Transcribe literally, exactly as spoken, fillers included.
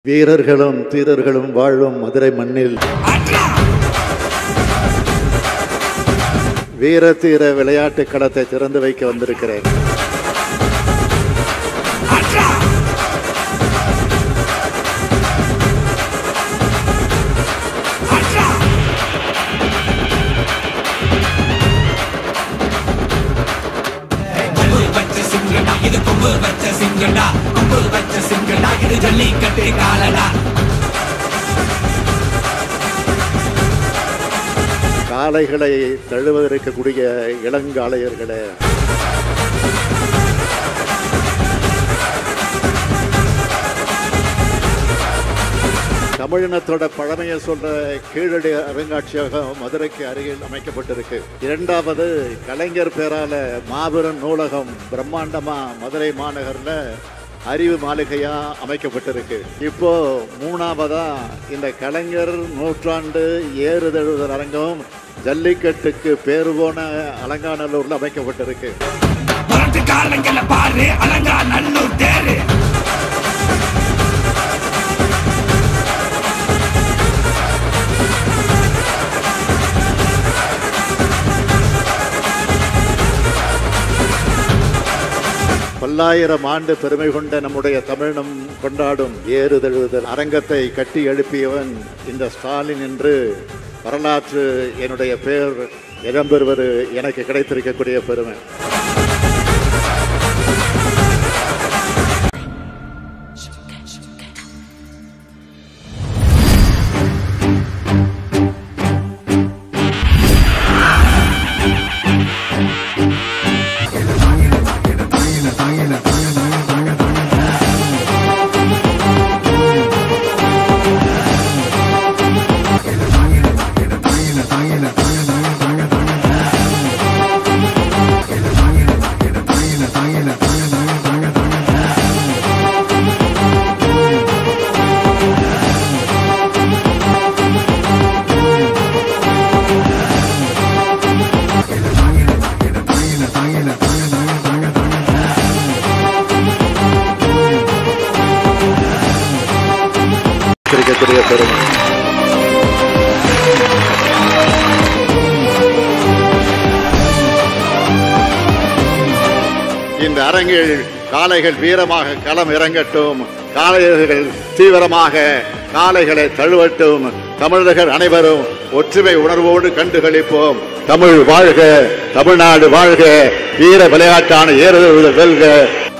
வீரர்களும் தீரர்களும் வாழும் மதுரை மண்ணில் வீர தீர விளையாட்டு களத்தை திறந்து வைக்க வந்திருக்கிறேன். காளைகளை தழுவதற்கக்கூடிய இளங்காளையர்களே, தமிழினத்தோட பழமையை சொல்ற கீழடி அருங்காட்சியகம் மதுரைக்கு அருகில் அமைக்கப்பட்டிருக்கு. இரண்டாவது கலைஞர் பேரால மாபெரும் நூலகம் பிரம்மாண்டமா மதுரை மாநகர்ல அறிவு மாளிகையா அமைக்கப்பட்டிருக்கு. இப்போ மூணாவதா இந்த கலைஞர் நூற்றாண்டு ஏறுதழுதல் அரங்கம் ஜல்லிக்கட்டுக்கு பேரு போன அலங்காநல்லூர்ல அமைக்கப்பட்டிருக்கு. பல்லாயிரம் ஆண்டு பெருமை கொண்ட நம்முடைய தமிழினம் கொண்டாடும் ஏறுதழுதல் அரங்கத்தை கட்டி எழுப்பியவன் இந்த ஸ்டாலின் என்று வரலாற்று என்னுடைய பெயர் இடம்பெறுவது எனக்கு கிடைத்திருக்கக்கூடிய பெருமை. பெருமை இந்த அரங்கில் காளைகள் வீரமாக களம் இறங்கட்டும், காளையர்கள் தீவிரமாக காளைகளை தழுவட்டும், தமிழர்கள் அனைவரும் ஒற்றுமை உணர்வோடு கண்டுகளிப்போம். தமிழ் வாழ்க, தமிழ்நாடு வாழ்க, வீர விளையாட்டான ஏறுதல் வெல்க.